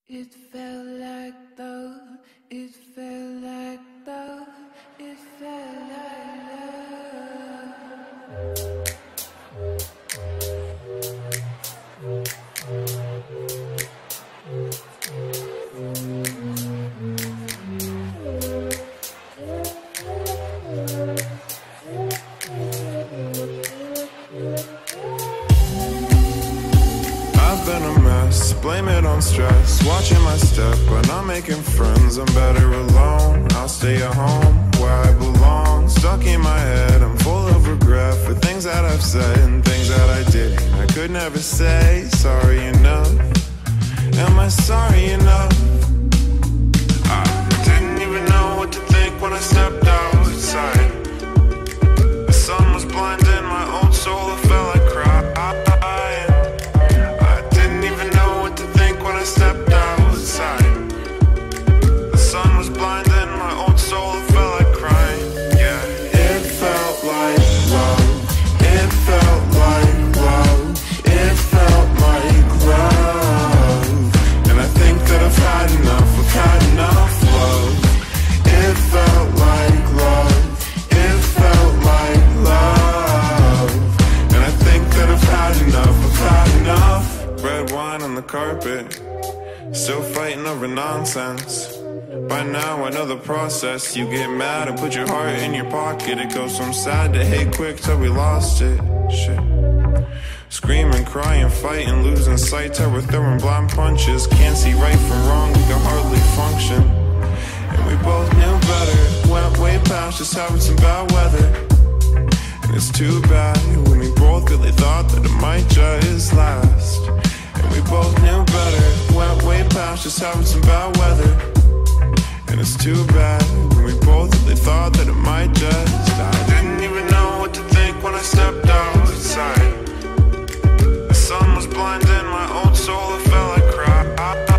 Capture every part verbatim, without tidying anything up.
It felt like love, it felt like love, it felt like love. I've been a mess, blame it on stress. Watching my step, but not making friends. I'm better alone, I'll stay at home where I belong. Stuck in my head, I'm full of regret for things that I've said and things that I did. I could never say sorry enough. Am I sorry enough? I didn't even know what to think when I stepped outside. The sun was blinding my own soul, I felt like crying. Stepped outside. The sun was blinding my own soul, it felt like crying. Yeah, it felt like love. It felt like love. It felt like love. And I think that I've had enough. I've had enough love. It felt like love. It felt like love. And I think that I've had enough. I've had enough. Red wine on the carpet, still fighting over nonsense. By now I know the process. You get mad and put your heart in your pocket. It goes from sad to hate quick till we lost it. Shit. Screaming, crying, fighting, losing sight till we're throwing blind punches. Can't see right from wrong, we can hardly function. And we both knew better, went way past just having some bad weather. And it's too bad when we both really thought that it might just last. And we both knew better, went way past just having some bad weather. And it's too bad when we both really thought that it might just. I didn't even know what to think when I stepped outside. The sun was blinding my own soul, it felt like crying.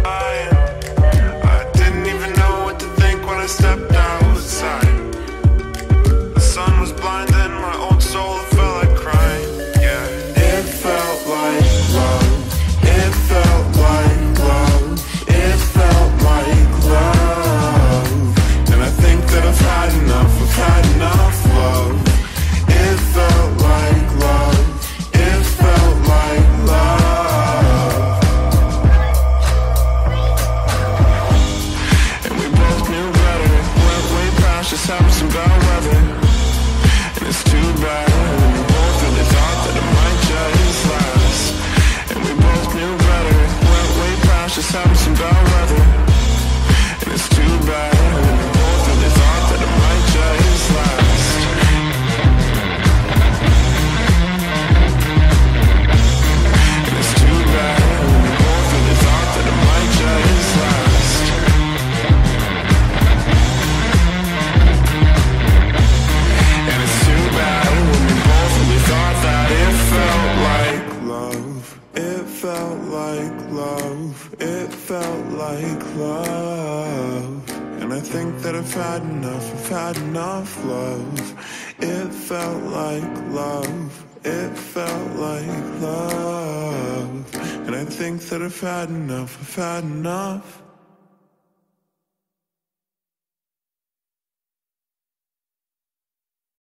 I didn't even know what to think when I stepped outside. The sun was blinding my own soul, it felt like crying. Yeah, it felt like love. It felt like love, it felt like love. And I think that I've had enough, I've had enough love. It felt like love, it felt like love. And we both knew better, went way past just having some bad weather. And it's too bad, when we both really thought that it might just last. And we both knew better, went way past just having some bad weather. And it's too bad, when we both really thought that it might just last. And it's too bad, when we both really thought that it might just last. And it's too bad, when we both really thought that it felt like love. It felt like love, it felt like love. And I think that I've had enough, I've had enough love. It felt like love, it felt like love. And I think that I've had enough, I've had enough.